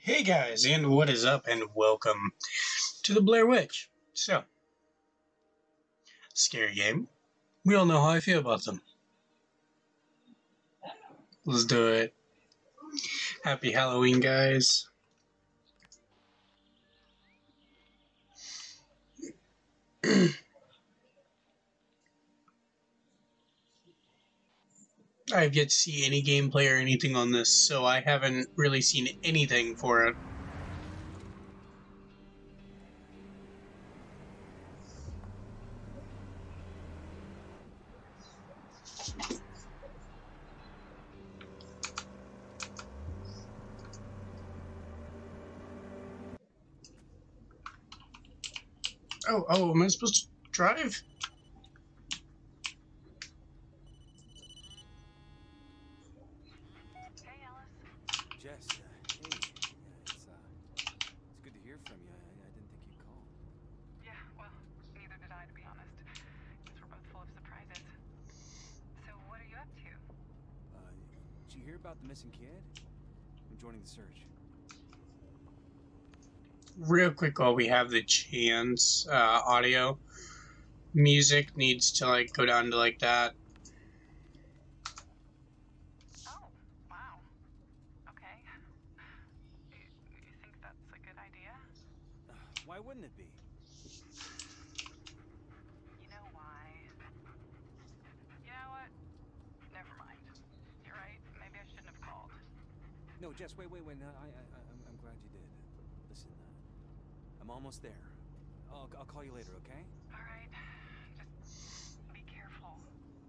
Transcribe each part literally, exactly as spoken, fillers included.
Hey guys, and what is up, and welcome to the Blair Witch. So, scary game. We all know how I feel about them. Let's do it. Happy Halloween, guys. I've yet to see any gameplay or anything on this, so I haven't really seen anything for it. Oh, oh, am I supposed to drive? Hey, Alice. Jess, uh, hey. Yeah, it's, uh, it's good to hear from you. I, I didn't think you'd call. Yeah, well, neither did I, to be honest. Guess we're both full of surprises. So, what are you up to? Uh, did you hear about the missing kid? I'm joining the search. Real quick while we have the chance, uh, audio. Music needs to, like, go down to, like, that. Oh, wow. Okay. You, you think that's a good idea? Uh, why wouldn't it be? You know why? You know what? Never mind. You're right. Maybe I shouldn't have called. No, Jess, wait, wait, wait. No, I, I, I'm, I'm glad you did. Listen, uh, I'm almost there. I'll, I'll call you later, okay? All right. Just be careful.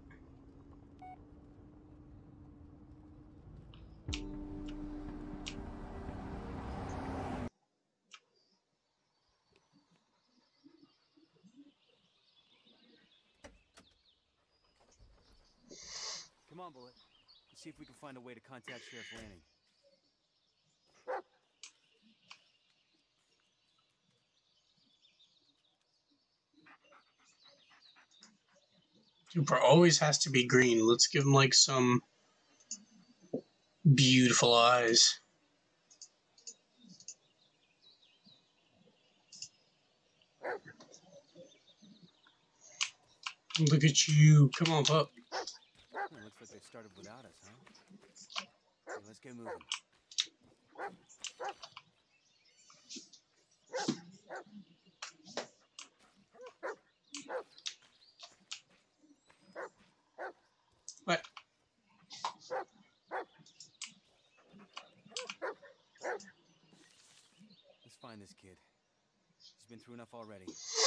Come on, Bullet. Let's see if we can find a way to contact Sheriff Lanning. Super always has to be green. Let's give him, like, some beautiful eyes. Look at you. Come on, pup. Oh, looks like they started without us, huh? Okay, let's get moving. What? Let's find this kid. He's been through enough already.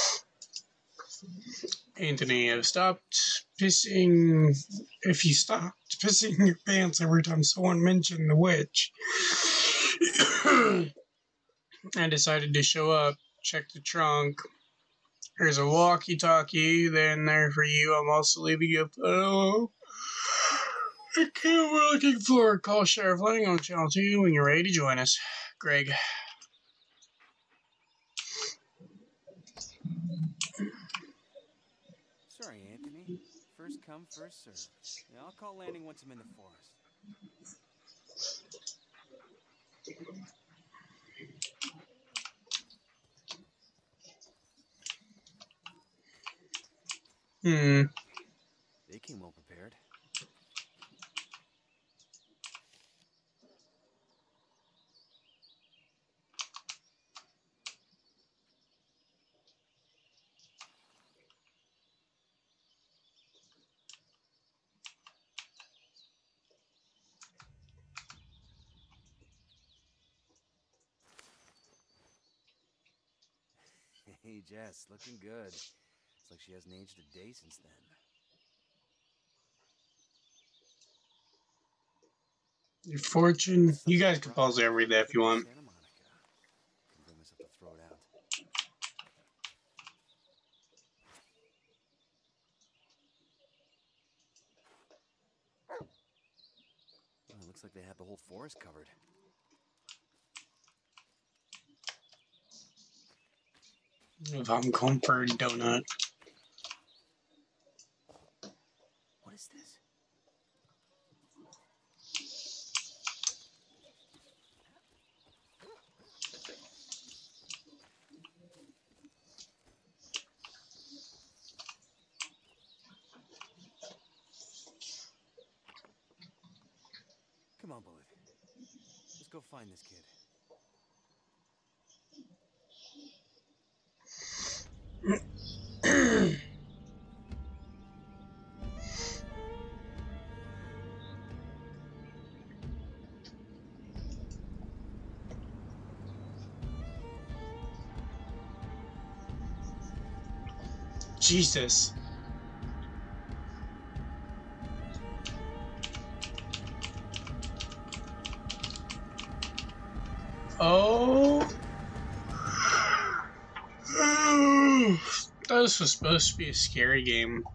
Anthony, I've stopped pissing. If you stopped pissing your pants every time someone mentioned the witch, I decided to show up, check the trunk. There's a walkie-talkie there in there for you. I'm also leaving you a photo. A kid we're looking for. Call Sheriff Lanning on Channel two when you're ready to join us. Greg. Sorry, Anthony. First come, first serve. Yeah, I'll call Lanning once I'm in the forest. Hmm. They came well prepared. Hey, Jess, looking good. It's like she hasn't aged a day since then. Your fortune. You guys can pause it every day if you want. Santa Monica. Can bring myself to throw it out. Well, it looks like they have the whole forest covered. If I'm going for a donut. What is this? Come on, Bullet. Let's go find this kid. Jesus. Oh. This was supposed to be a scary game.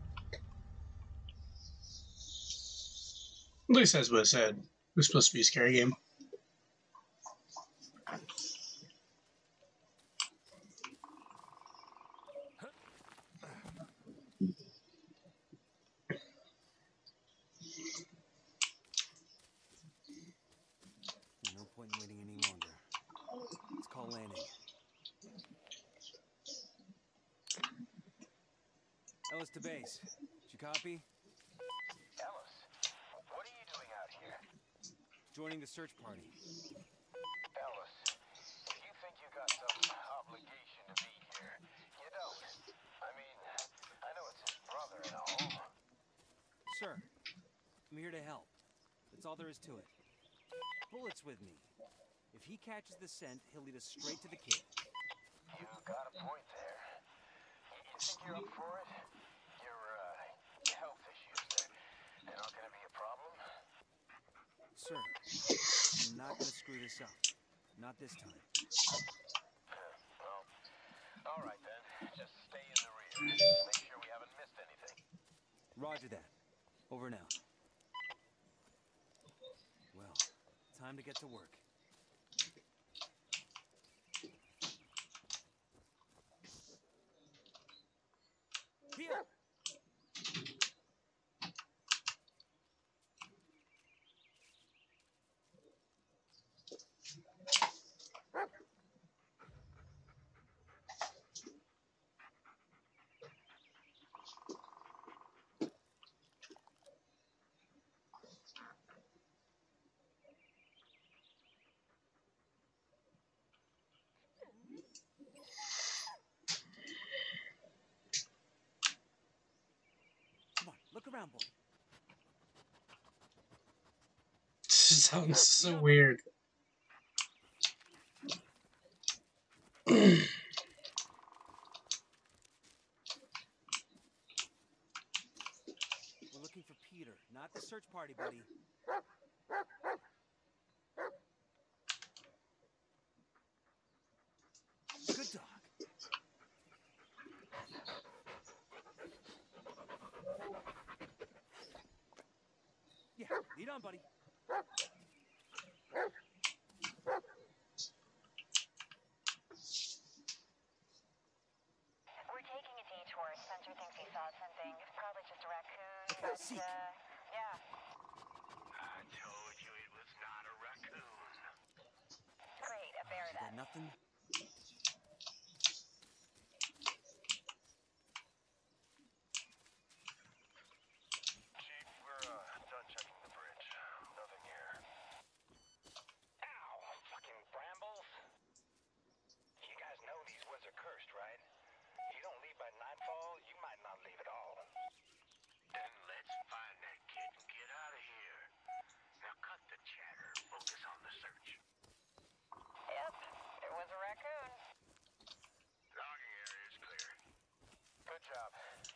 At least that's what it said. It was supposed to be a scary game. No point in waiting any longer. Let's call landing. Ellis to base. Did you copy? Ellis, what are you doing out here? Joining the search party. Ellis, if you think you got some obligation to be here, you don't. I mean, I know it's his brother and all. Sir, I'm here to help. That's all there is to it. Bullet's with me. If he catches the scent, he'll lead us straight to the kid. You got a point there. You, you think you're up for it? Your, uh, health issues, they're, they're not gonna be a problem? Sir, I'm not gonna screw this up. Not this time. Well, all right then. Just stay in the rear. Make sure we haven't missed anything. Roger that. Over now. Well, time to get to work. Here! Come on, look around, boy. This sounds so weird. We're looking for Peter, not the search party, buddy. Good dog. Yeah, lead on, buddy. We're taking a detour. Spencer thinks he saw something. Probably just a raccoon. Okay, but, seek. uh, yeah. I told you it was not a raccoon. Great, a bear You got then. nothing? Chief, we're, uh, done checking the bridge. Nothing here. Ow! Fucking brambles! You guys know these woods are cursed, right? You don't leave by nightfall, you might not leave at all. Then let's find that kid and get out of here. Now cut the chatter. Focus on the search. Yep, it was a raccoon. Logging area is clear. Good job.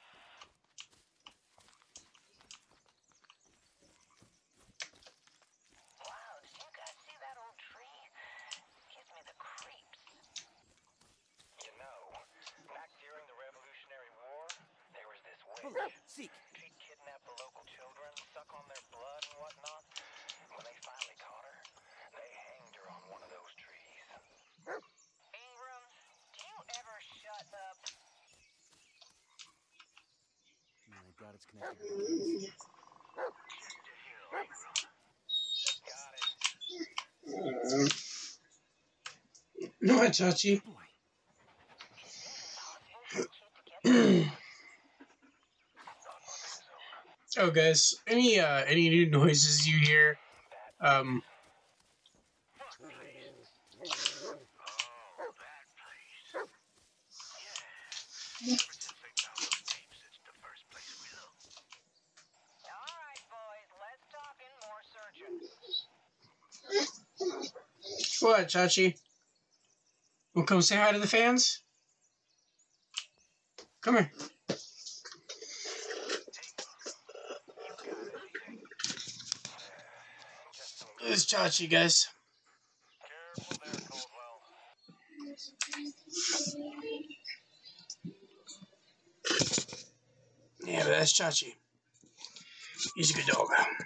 Wow, did you guys see that old tree? Gives me the creeps. You know, back during the Revolutionary War, there was this Bullet, witch. seek. She'd kidnap the local children, suck on their blood and whatnot. When they finally caught her, they hanged her on one of those trees. Ingram, do you ever shut up? Man, I doubt it's connected to the police. Check the hill, Ingram. Got it. No, Chachi. Boy, Oh, guys, any uh, any new noises you hear, Um, Fuck place. Oh, that place. Yeah. Ever since they found those tapes, it's the first place we look. All right, boys, less talking, more searching. what, Chachi? Wanna come say hi to the fans? Come here. You got anything? Just some This is Chachi, guys. careful there, Coldwell. Yeah, but that's Chachi. He's a good dog.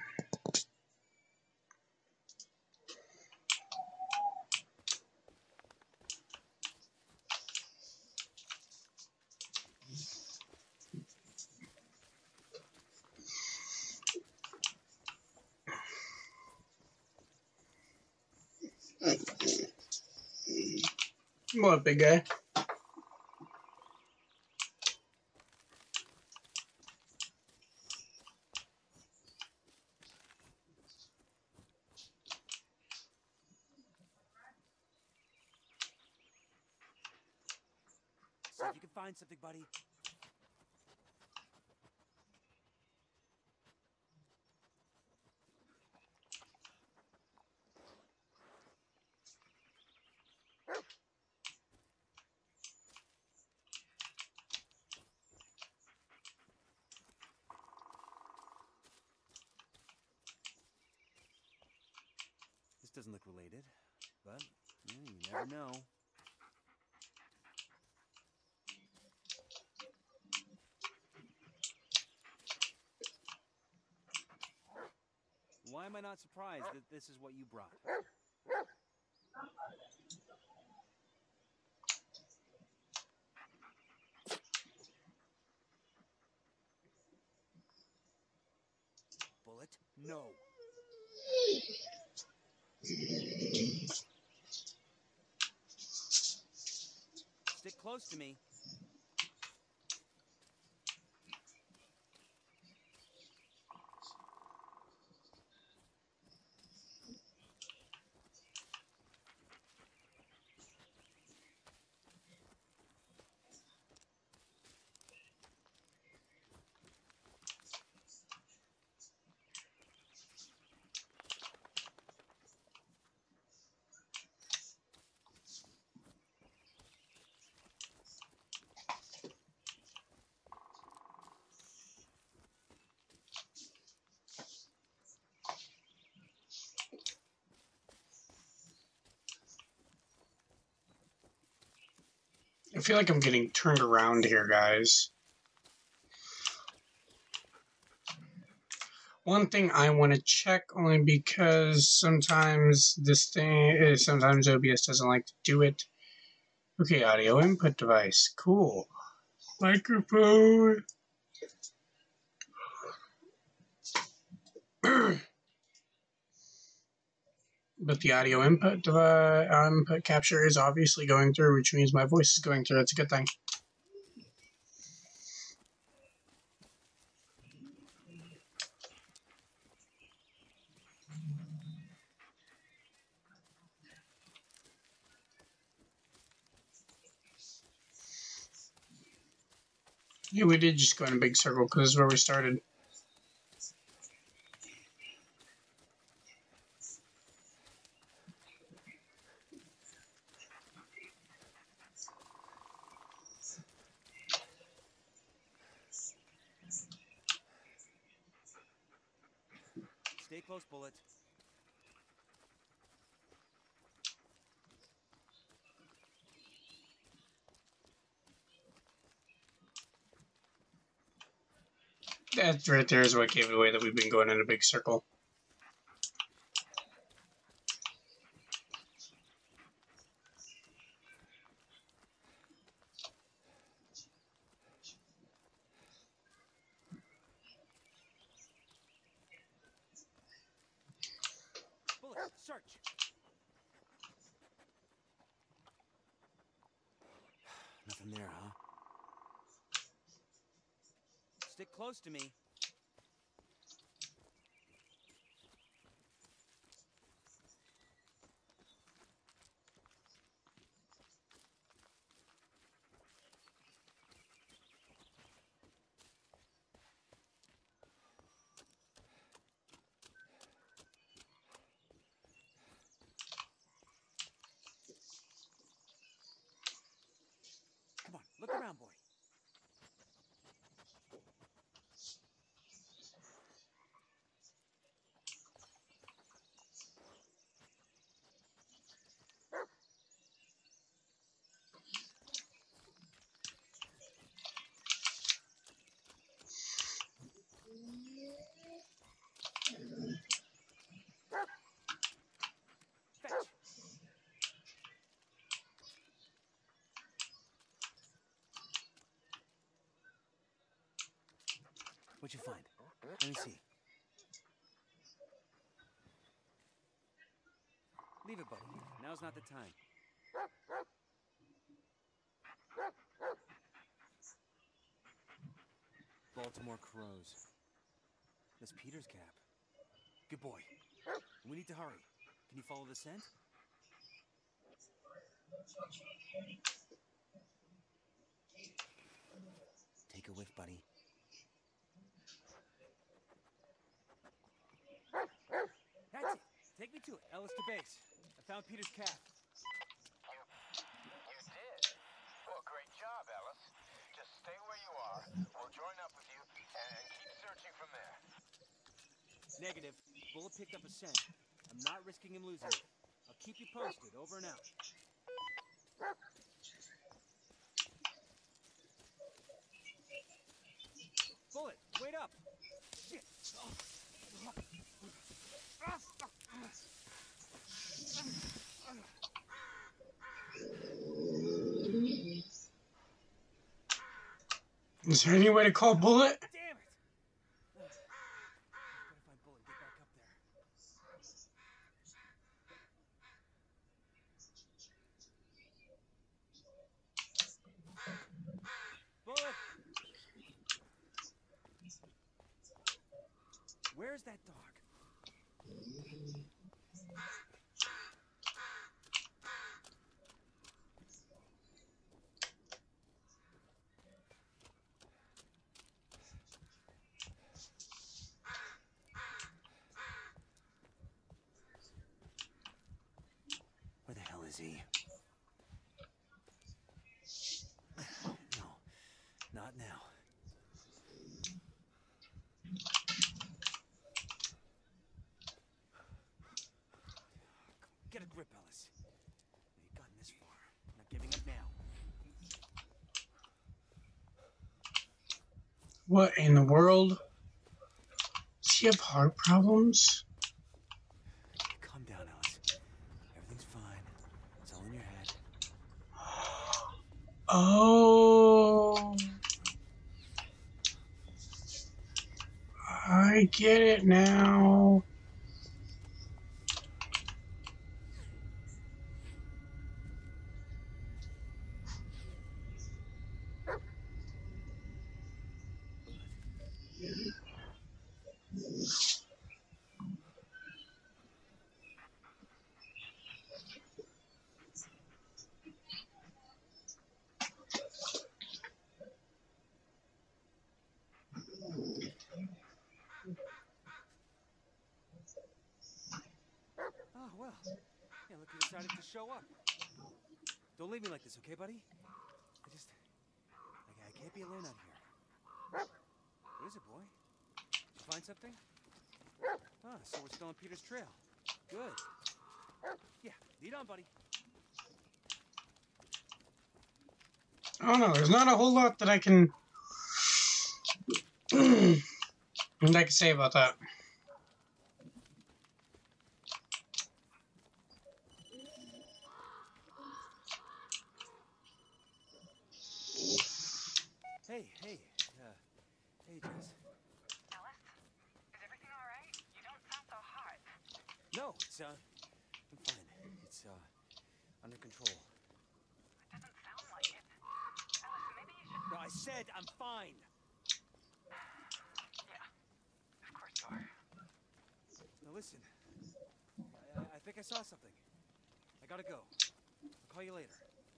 What, big guy? See if you can find something, buddy. This doesn't look related, but mm, you never know. Why am I not surprised that this is what you brought? Bullet? No. Stick close to me. I feel like I'm getting turned around here, guys. One thing I want to check, only because sometimes this thing is, sometimes O B S doesn't like to do it. Okay, audio input device. Cool. Microphone. But the audio input device, input capture is obviously going through, which means my voice is going through. That's a good thing. Yeah, we did just go in a big circle because this is where we started. Stay close, Bullet. That right there is what gave it away that we've been going in a big circle. Bullet, search. Nothing there, huh? Stick close to me. Look around, boy. Fetch. What'd you find? Let me see. Leave it, buddy. Now's not the time. Baltimore crows. That's Peter's cap. Good boy. We need to hurry. Can you follow the scent? Take a whiff, buddy. That's it. Take me to it. Ellis to base. I found Peter's cap. You, you did? Well, great job, Ellis. Just stay where you are. We'll join up with you and keep searching from there. Negative. Bullet picked up a scent. I'm not risking him losing it. I'll keep you posted. Over and out. Bullet, wait up! Shit. Is there any way to call Bullet? Damn it! Gotta find Bullet and get back up there. Bullet! Where's that dog? Where the hell is he? No, not now. Get a grip, Ellis. You've gotten this far. Not giving up now. What in the world? Does he have heart problems? Calm down, Ellis. Everything's fine. It's all in your head. Oh. I get it now. Oh, well. Yeah, look who decided to show up. Don't leave me like this, okay, buddy? I just... I, I can't be alone out here. What is it, boy? Did you find something? Ah, so we're still on Peter's trail. Good. Yeah, lead on, buddy. I don't know. There's not a whole lot that I can... that I can say about that. Hey, hey, uh, hey, Jess. Ellis, is everything all right? You don't sound so hot. No, it's, uh, I'm fine. It's, uh, under control. It doesn't sound like it. Ellis, maybe you should... No, I said I'm fine. Yeah, of course you are. Now listen, I, I think I saw something. I gotta go. I'll call you later.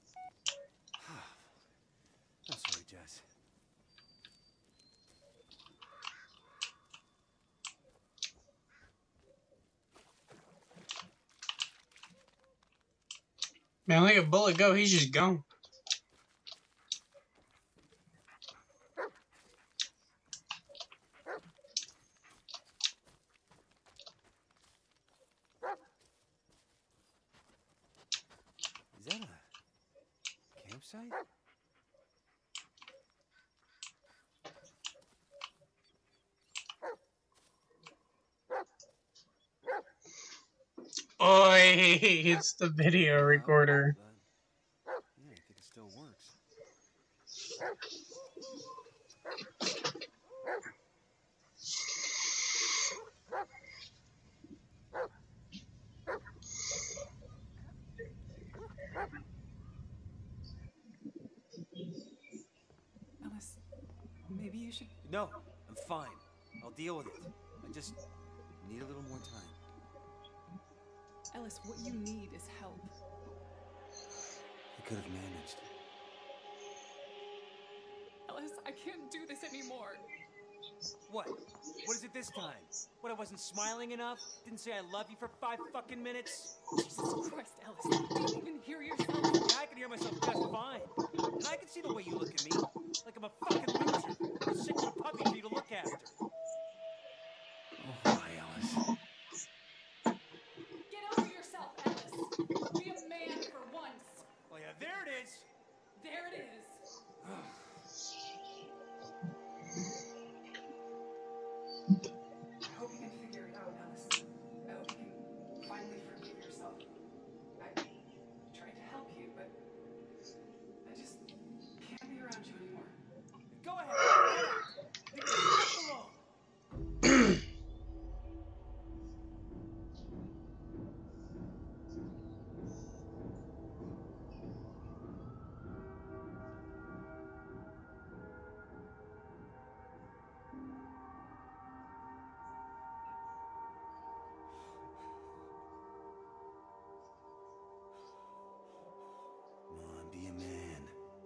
I'm sorry, Jess. Man, look at Bullet go. He's just gone. website? Oi, it's the video recorder. But, yeah, I think it still works. Ellis, maybe you should... No, I'm fine. I'll deal with it. I just need a little more time. Ellis, what you need is help. I could have managed. Ellis, I can't do this anymore. What? What is it this time? What, I wasn't smiling enough? Didn't say I love you for five fucking minutes? Jesus Christ, Ellis, do you even hear yourself? Yeah, I can hear myself just fine. And I can see the way you look at me. Like I'm a fucking loser. A sick little puppy for you to look after. Oh, hi, Alice. Get over yourself, Ellis. Be a man for once. Oh, yeah, there it is. There it is. I hope you can figure it out, Ellis. I hope you can finally forgive yourself. I tried to help you, but I just can't be around you anymore. Go ahead. Get out. Leave me the fuck alone. Come on, be a man.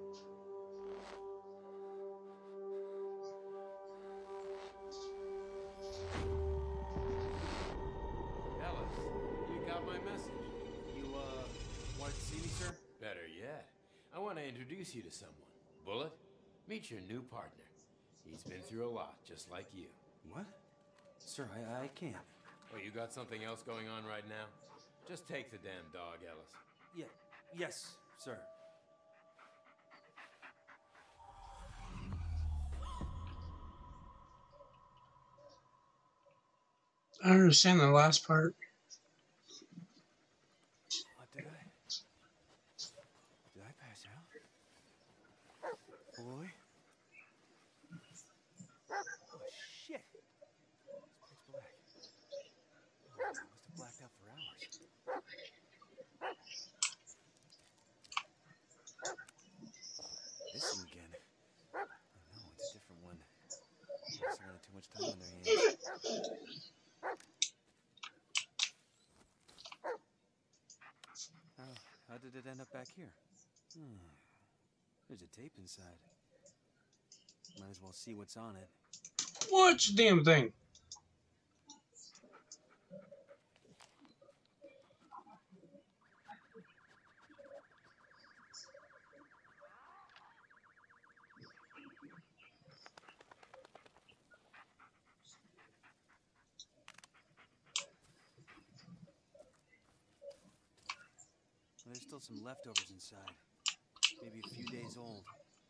Ellis, you got my message. You, uh, wanted to see me, sir? Better yet, I want to introduce you to someone. Bullet, meet your new partner. He's been through a lot, just like you. What? Sir, I, I can't. Oh, you got something else going on right now? Just take the damn dog, Ellis. Yeah, yes, sir. I don't understand the last part. What did I? Did I pass out? Boy? Oh, shit! It's pitch black. Oh, I must have blacked out for hours. This thing again. Oh no, it's a different one. Must have had too much time on their hands. How, how did it end up back here? Hmm. There's a tape inside. Might as well see what's on it. Which damn thing? Well, there's still some leftovers inside. Maybe a few days old.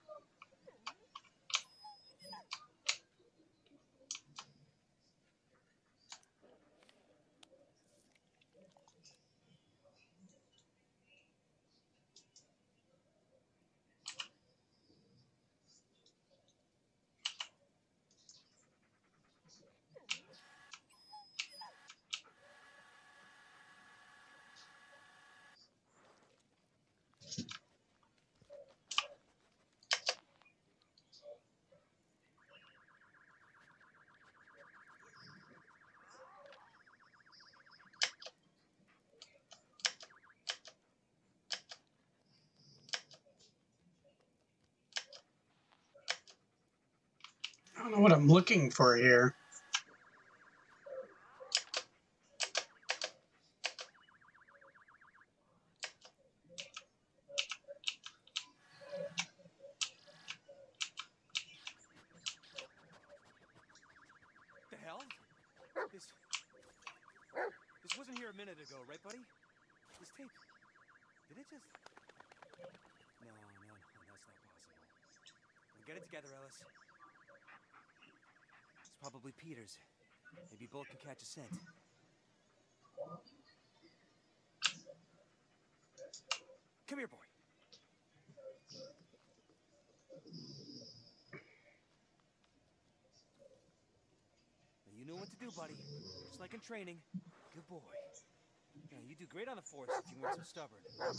I don't know what I'm looking for here. The hell? This... This wasn't here a minute ago, right, buddy? This tape... Did it just... No, no, no. Get it together, Ellis. It's probably Peter's. Maybe Bullet can catch a scent. Come here, boy. Now, you know what to do, buddy. Just like in training. Good boy. Yeah, you do great on the force if you weren't so stubborn.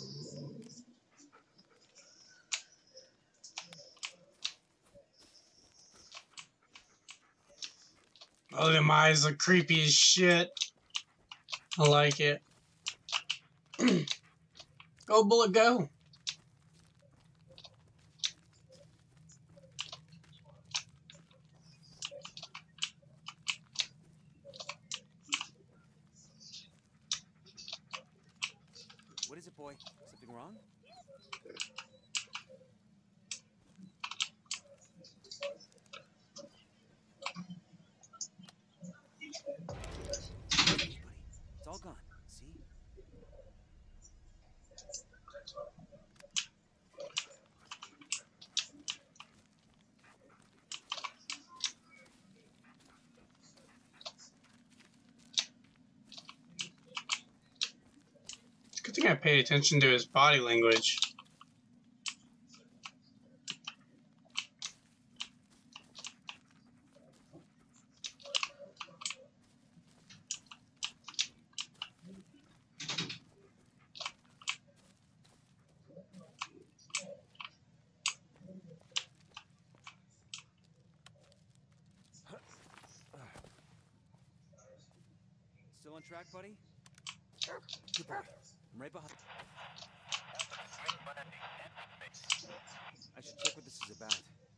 Oh, them eyes look creepy as shit. I like it. Go, Bullet, go. What is it, boy? Something wrong? Buddy, it's all gone. See? It's a good thing I paid attention to his body language. Still on track, buddy? Good boy. I'm right behind. I should check what this is about.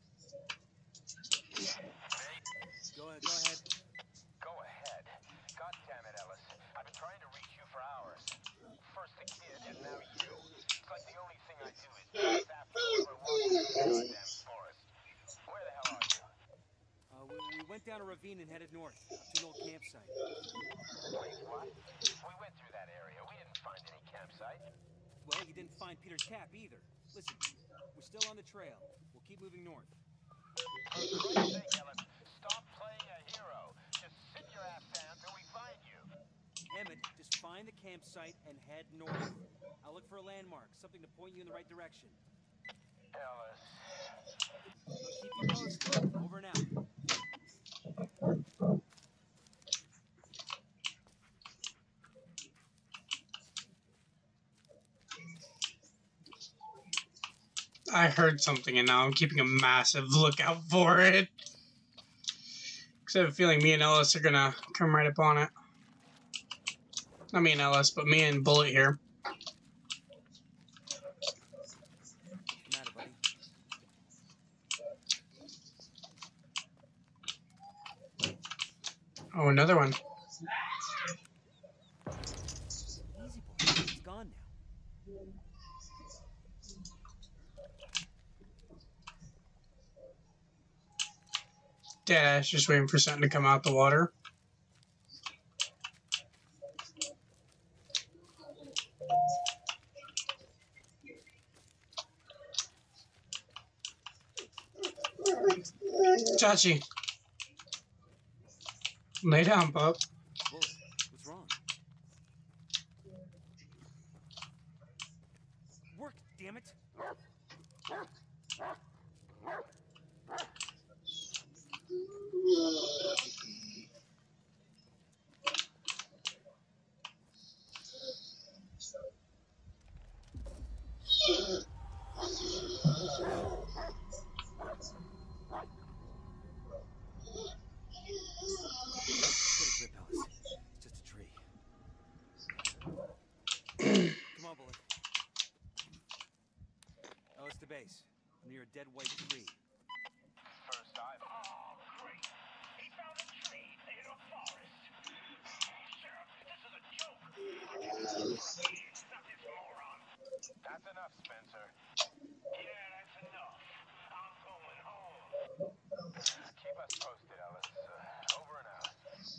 Go ahead, go ahead. Go ahead. God damn it, Ellis. I've been trying to reach you for hours. First the kid, and now you. It's like the only thing I do is chase after whoever wants you in the goddamn forest. Where the hell are you? Uh, we, we went down a ravine and headed north, up to an old campsite. Wait, what? We went through that area. We didn't find any campsite. Well, you didn't find Peter's cap either. Listen, we're still on the trail. We'll keep moving north. For Christ's sake, Ellis, stop playing a hero. Just sit your ass down till we find you. Emmett, just find the campsite and head north. I'll look for a landmark, something to point you in the right direction. Ellis. I'll keep you posted. Over and out. I heard something and now I'm keeping a massive lookout for it. Because I have a feeling me and Ellis are gonna come right up on it. Not me and Ellis, but me and Bullet here. What's the matter, buddy? Oh, another one. Easy, boy. It's gone now. Dada's just waiting for something to come out the water. Chachi. Lay down, pup. Bullet, what's wrong? Work, damn it! Get a grip, Ellis. It's just a tree. Come on, Bullet. Ellis to base. Near a dead white tree. First I've... Oh, great. He found a tree in a forest. Sheriff, this is a joke. Not this moron. That's enough, Spencer. Yeah, that's enough. I'm going home. Keep us posted, Ellis. Uh, over and out.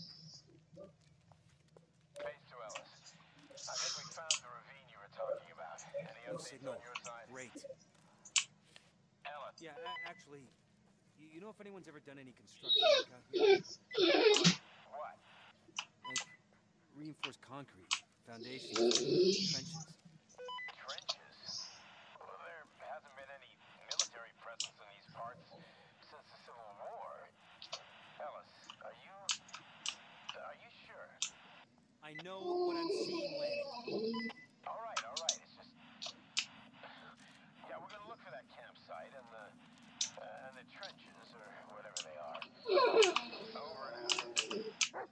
Base to Ellis. I think we found the ravine you were talking about. Any No updates signal. on your side? Great. Ellis, Yeah, a- actually, you, you know if anyone's ever done any construction work out here? What? Like reinforced concrete, foundations, trenches. Trenches? Well, there hasn't been any military presence in these parts since the Civil War. Ellis, are you... are you sure? I know what I'm seeing, Lanny. All right, all right. It's just... yeah, we're gonna look for that campsite and the... Uh, and the trenches, or whatever they are. Over and out.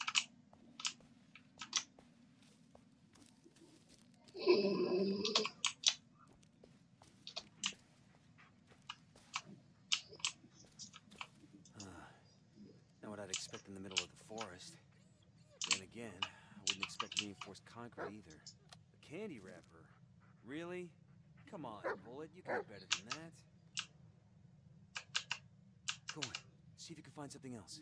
Not what I'd expect in the middle of the forest. Then again, I wouldn't expect reinforced concrete either. A candy wrapper? Really? Come on, Bullet, you can do better than that. Go on, see if you can find something else.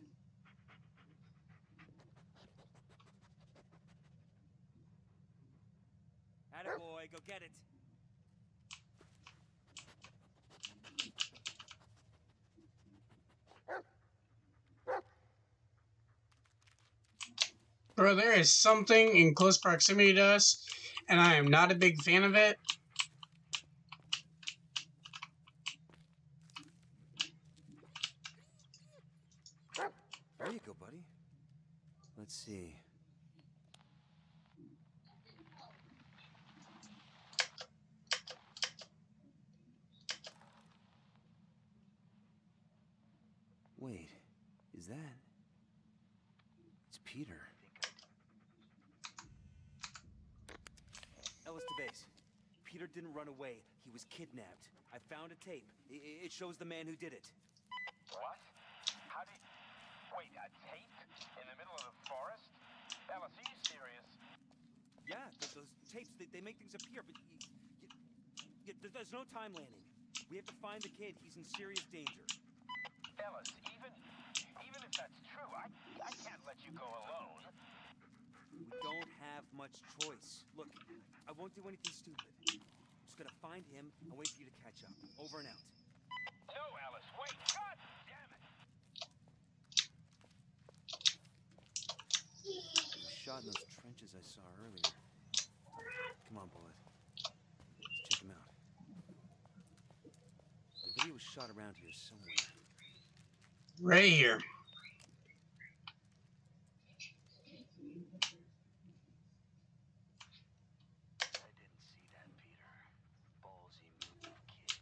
Attaboy, go get it. Bro, there is something in close proximity to us, and I am not a big fan of it. There you go, buddy. Let's see. Wait, is that... It's Peter. Ellis to base. Peter didn't run away. He was kidnapped. I found a tape. I it shows the man who did it. What? How did... wait, a tape? In the middle of the forest? Ellis, are you serious? Yeah, th those tapes, they, they make things appear, but... Y y y there's no time, Lanning. We have to find the kid. He's in serious danger. Ellis, even... even if that's true, I, I can't let you go alone. We don't have much choice. Look, I won't do anything stupid. I'm just gonna find him and wait for you to catch up. Over and out. No, Ellis, wait! God damn it! He was shot in those trenches I saw earlier. Come on, Bullet. Let's check him out. The video was shot around here somewhere. Right here. I didn't see that, Peter. Ballsy move, kid.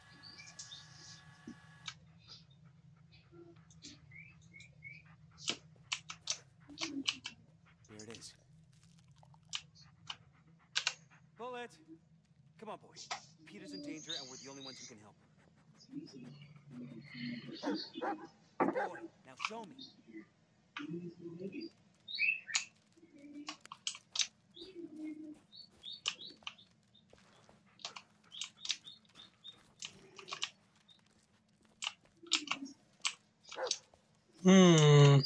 Here it is. Bullet! Come on, boy. Peter's in danger, and we're the only ones who can help him. Good boy. Now show me. Hmm.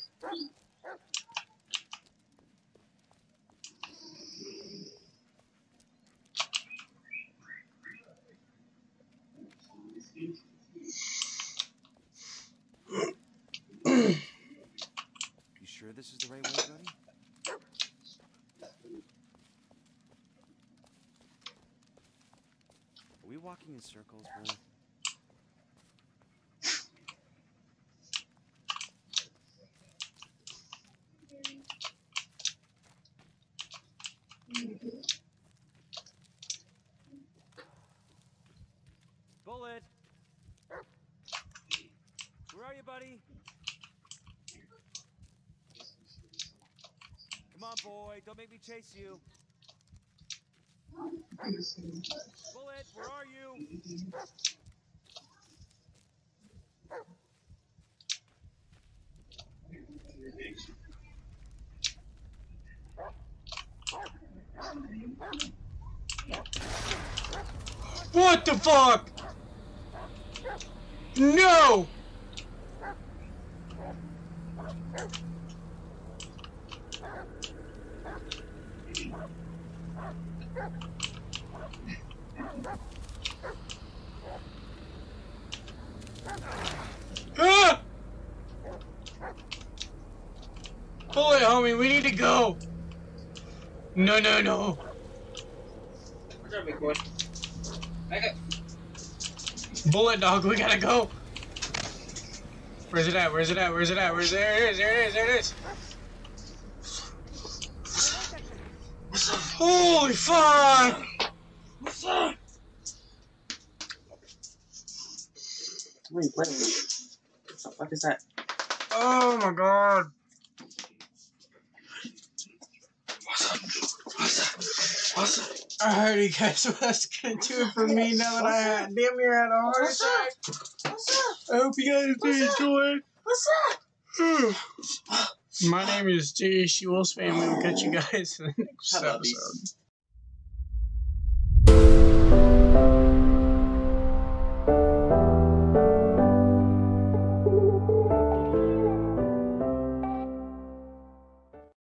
You sure this is the right way, buddy? Are we walking in circles, boy? Bullet! Where are you, buddy? Come on, boy. Don't make me chase you. Bullet, where are you? What the fuck? No! homie. We need to go. No, no, no. What's up, big boy? I got. Bullet dog, we gotta go. Where's it at? Where's it at? Where's it at? Where's there it is? There it is. There it is. What's up? Holy fuck! What's up? What are you playing with? What the fuck is that? Oh my god. What's up? What's up? What's up? Alrighty guys, so that's gonna do it for me now that I had damn near had a heart What's attack. up? What's up? I hope you guys What's enjoyed. What's up? My name is T. She Wolf's family. We'll catch you guys in the next I love episode. these.